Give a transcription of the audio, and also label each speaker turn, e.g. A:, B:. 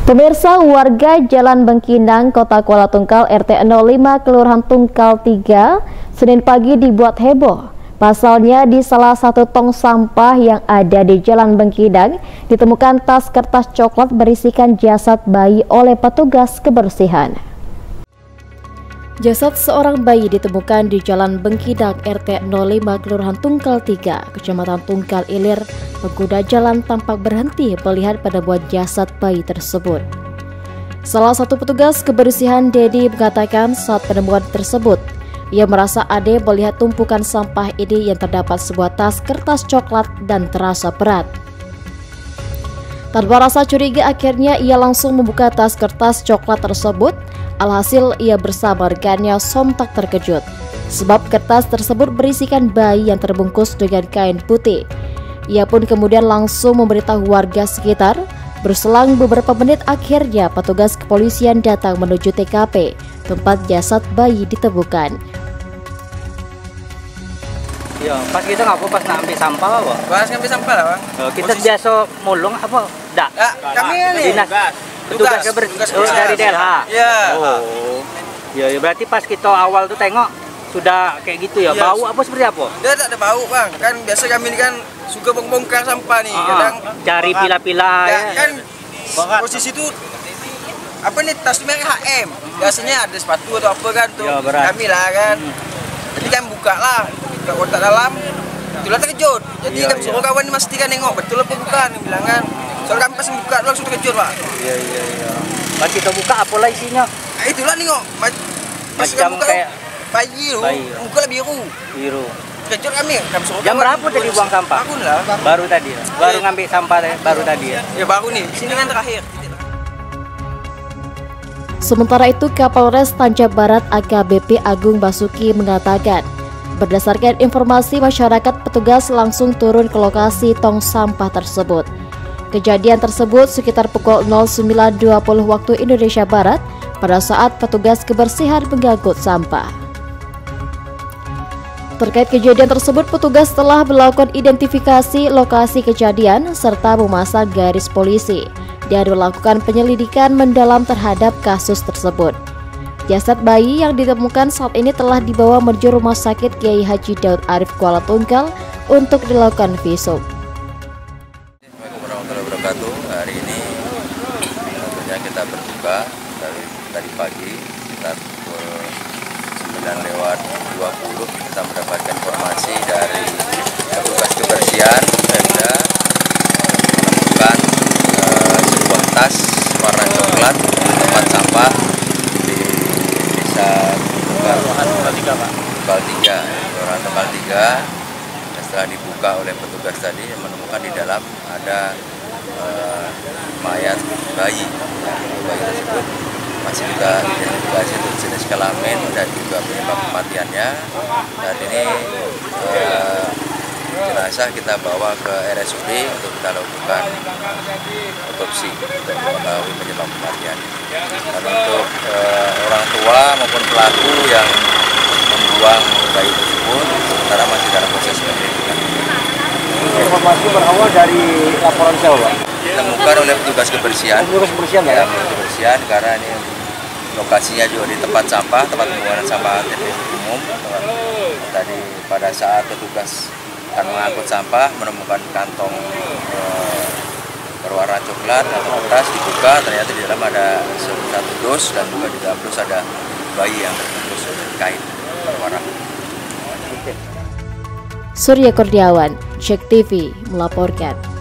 A: Pemirsa, warga Jalan Bengkinang, Kota Kuala Tungkal, RT 05, Kelurahan Tungkal 3, Senin pagi dibuat heboh. Pasalnya di salah satu tong sampah yang ada di Jalan Bengkinang ditemukan tas kertas coklat berisikan jasad bayi oleh petugas kebersihan. Jasad seorang bayi ditemukan di Jalan Bengkinang RT 05 Kelurahan Tungkal 3, Kecamatan Tungkal Ilir. Pengguna jalan tampak berhenti melihat penemuan jasad bayi tersebut. Salah satu petugas kebersihan, Dedi, mengatakan saat penemuan tersebut, ia merasa aneh melihat tumpukan sampah ini yang terdapat sebuah tas kertas coklat dan terasa berat. Tanpa rasa curiga, akhirnya ia langsung membuka tas kertas coklat tersebut. Alhasil ia bersama rekannya sontak terkejut, sebab kertas tersebut berisikan bayi yang terbungkus dengan kain putih. Ia pun kemudian langsung memberitahu warga sekitar. Berselang beberapa menit, akhirnya petugas kepolisian datang menuju TKP, tempat jasad bayi ditemukan.
B: Ya, pas kita ngapa pas ngambil sampah apa?
C: Pas ngambil sampah lah, Bang.
B: Kita biasa mulung apa? Dak.
C: Kami ini
B: Dinas petugas dari DLH.
C: Iya.
B: Oh. Ya, berarti pas kita awal tuh tengok sudah kayak gitu ya.
C: Ya.
B: Bau apa seperti apa?
C: Dia tak ada bau, Bang. Kan biasa kami ini kan suka bongkar sampah nih. Kadang
B: cari pila-pila
C: ya,
B: ya.
C: kan posisi itu apa nih, tas merek HM. Biasanya ada sepatu atau apa kan tuh.
B: Ya, berat.
C: Kami lah kan. Jadi kan buka lah, buka kotak dalam. Itulah terkejut. Jadi kami suruh kawan memastikan nengok betul apa bukan, bilang kan. Soalnya kami pas buka langsung terkejut, Pak.
B: Iya. Pas kita buka apalah isinya?
C: Nah, itulah nengok.
B: Macam kayak
C: bayi tu, muka lah biru. Terkejut kami suruh
B: jam berapa tadi buang sampah?
C: Bangun lah.
B: Baru tadi ya? Baru ngambil sampah baru tadi ya?
C: Ya baru nih, sini kan terakhir.
A: Sementara itu, Kapolres Tanjab Barat AKBP Agung Basuki mengatakan, berdasarkan informasi masyarakat, petugas langsung turun ke lokasi tong sampah tersebut. Kejadian tersebut sekitar pukul 09.20 waktu Indonesia Barat pada saat petugas kebersihan mengangkut sampah. Terkait kejadian tersebut, petugas telah melakukan identifikasi lokasi kejadian serta memasang garis polisi dan melakukan penyelidikan mendalam terhadap kasus tersebut. Jasad bayi yang ditemukan saat ini telah dibawa menuju Rumah Sakit Kiai Haji Daud Arif Kuala Tungkal untuk dilakukan visum.
D: Assalamualaikum warahmatullahi wabarakatuh. Hari ini tentunya kita berbuka dari pagi sekitar pukul 9:20 kita mendapatkan informasi dari petugas kebersihan Pemda menemukan sebuah tas warna coklat di tempat sampah di desa Tungkal 3. Setelah dibuka oleh petugas tadi, menemukan di dalam ada mayat bayi. Bayi tersebut masih kita identifikasi untuk jenis kelamin dan juga penyebab kematiannya. Dan ini jenazah kita bawa ke RSUD untuk kita lakukan otopsi untuk mengetahui penyebab kematian. Dan untuk orang tua maupun pelaku yang membuang bayi tersebut sementara masih dalam proses penyelidikan.
B: Informasi berawal dari laporan siapa?
D: Ditemukan oleh petugas kebersihan.
B: Ya?
D: Kebersihan karena ini lokasinya juga di tempat sampah, tempat pembuangan sampah TPU umum. Tadi pada saat petugas akan mengangkut sampah menemukan kantong berwarna coklat atau kertas, dibuka ternyata di dalam ada satu dus dan juga di dalam dus ada bayi yang terbungkus kain berwarna.
A: Surya Kurniawan, JEK TV melaporkan.